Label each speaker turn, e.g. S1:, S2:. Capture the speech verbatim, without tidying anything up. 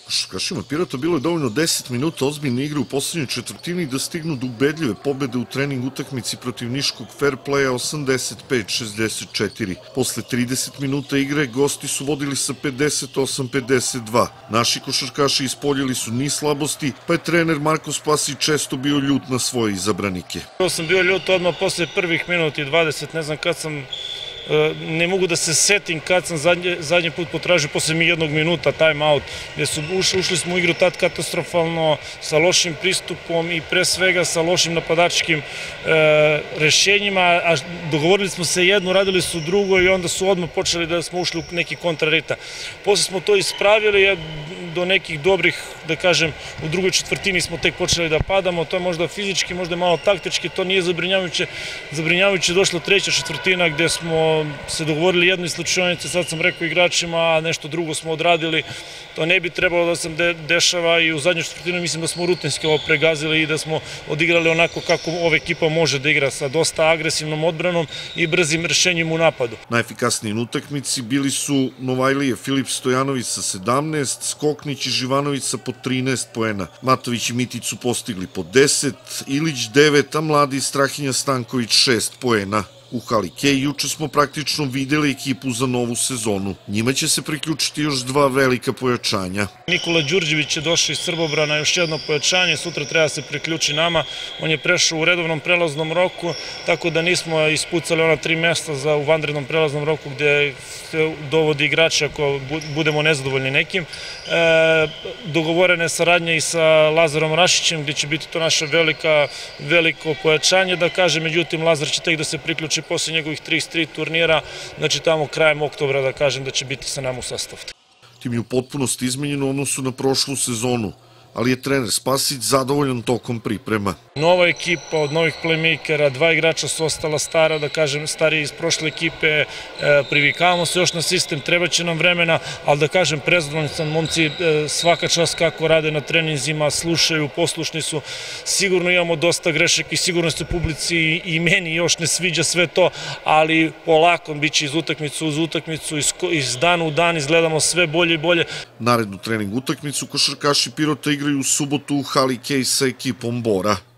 S1: Košarkašima Pirota bilo je dovoljno deset minuta ozbiljne igre u poslednjoj četvrtini da stignu do ubedljive pobede u trening utakmici protiv niškog fair playa osamdeset pet šezdeset četiri. Posle trideset minuta igre gosti su vodili sa pedeset osam pedeset dva. Naši košarkaši ispoljili su niz slabosti, pa je trener Marko Spasić često bio ljut na svoje izabranike.
S2: Ja sam bio ljut odmah posle prvih minuta i dvadeset, ne znam kad sam ne mogu da se setim kad sam zadnji put potražio posle mi jednog minuta time out, gde su ušli smo u igru tad katastrofalno, sa lošim pristupom i pre svega sa lošim napadačkim rešenjima, a dogovorili smo se jedno, radili su drugo i onda su odmah počeli da smo ušli u neki kontrarita. Posle smo to ispravili, do nekih dobrih, da kažem, u drugoj četvrtini smo tek počeli da padamo, to je možda fizički, možda malo taktički, to nije zabrinjavajuće. Zabrinjavajuće je došla treća četvrtina gde smo se dogovorili jednu iz slučajnice, sad sam rekao igračima, a nešto drugo smo odradili. To ne bi trebalo da se dešava i u zadnjoj četvrtini mislim da smo rutinski ovo pregazili i da smo odigrali onako kako ova ekipa može da igra, sa dosta agresivnom odbranom i brzim rešenjem u napadu.
S1: Najefikasniji u utakmici bili su Novajlije Filip Stojanović sa sedamnaest, Skoknić i Živanović sa po trinaest poena. Matović i Mitić su postigli po deset, Ilić devet, a mladi Strahinja Stanković šest poena. U hali Kej juče smo praktično videli ekipu za novu sezonu. Njima će se priključiti još dva velika pojačanja.
S2: Nikola Đurđević je došao iz Srbobrana, još jedno pojačanje, sutra treba se priključi nama. On je prešao u redovnom prelaznom roku, tako da nismo ispucali ona tri mesta za u vanrednom prelaznom roku gde se dovodi igrača ako budemo nezadovoljni nekim. Dogovorene saradnje i sa Lazarom Rašićem gde će biti to naše veliko pojačanje, da kaže, međutim Lazar će tek da se priključi posle njegovih trideset tri turnira, znači tamo krajem oktobra da kažem da će biti sa nama u sastavu.
S1: Tim je u potpunosti izmenjeno u odnosu na prošlu sezonu, ali je trener Spasić zadovoljan tokom priprema.
S2: Nova ekipa od novih playmakera, dva igrača su ostala stara, da kažem, stariji iz prošle ekipe, privikavamo se još na sistem, treba će nam vremena, ali da kažem, prezadovoljni sam, momci svaka čast kako rade na treninzima, slušaju, poslušni su, sigurno imamo dosta grešaka i sigurno se publici i meni još ne sviđa sve to, ali polako bit će iz utakmicu uz utakmicu, iz dana u dan izgledamo sve bolje i bolje.
S1: Narednu trening utakmicu košarkaši Pirota igraju u subotu u hali Kej sa ekipom Bora.